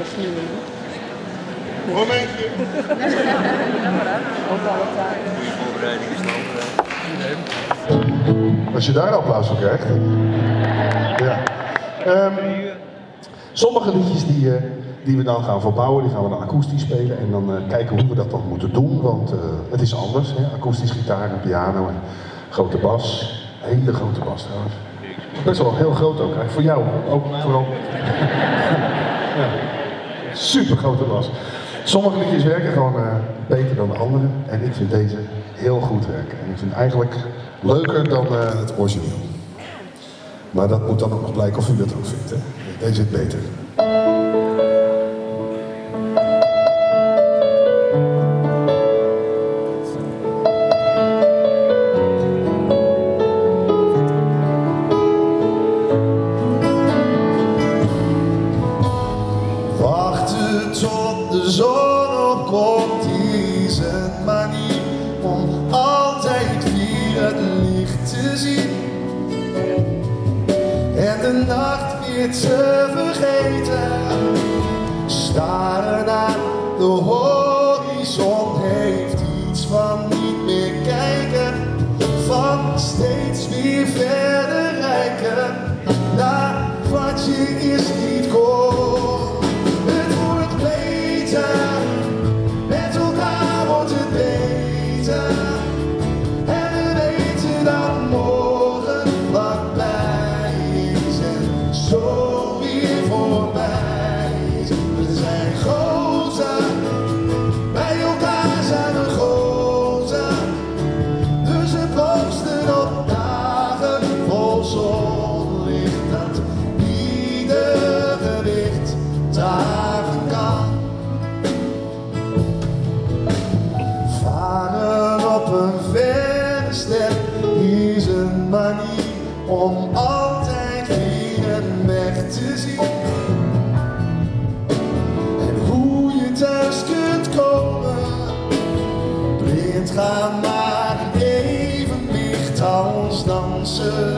Momentje. Voorbereiding is Als je daar een applaus voor krijgt. Ja. Sommige liedjes die we dan gaan verbouwen, die gaan we dan akoestisch spelen en dan kijken hoe we dat dan moeten doen, want het is anders. Hè? Akoestisch gitaar en piano en grote bas. Hele grote bas trouwens. Best wel heel groot ook, hè? Voor jou ook vooral. Ja. Super grote bas. Sommige liedjes werken gewoon beter dan de andere en ik vind deze heel goed werken. En ik vind het eigenlijk leuker dan het origineel. Maar dat moet dan ook nog blijken of u dat ook vindt. Hè? Deze zit beter. Wachten tot de zon opkomt is een manier om altijd weer het licht te zien. En de nacht weer te vergeten. Staren naar de horizon heeft iets van niet meer kijken. Van steeds weer verder reiken. Naar wat je is niet kon. Het wordt beter. Met elkaar wordt het beter. En we weten dat morgen vlakbij is en zo weer voorbij is. We zijn groter, bij elkaar zijn we groter. Dus we proosten op dagen vol zonlicht dat ieder gewicht dragen kan. Varen op een verre ster is een manier om altijd weer een weg te zien. En hoe je thuis kunt komen, blind gaan maar een evenwicht als dansen.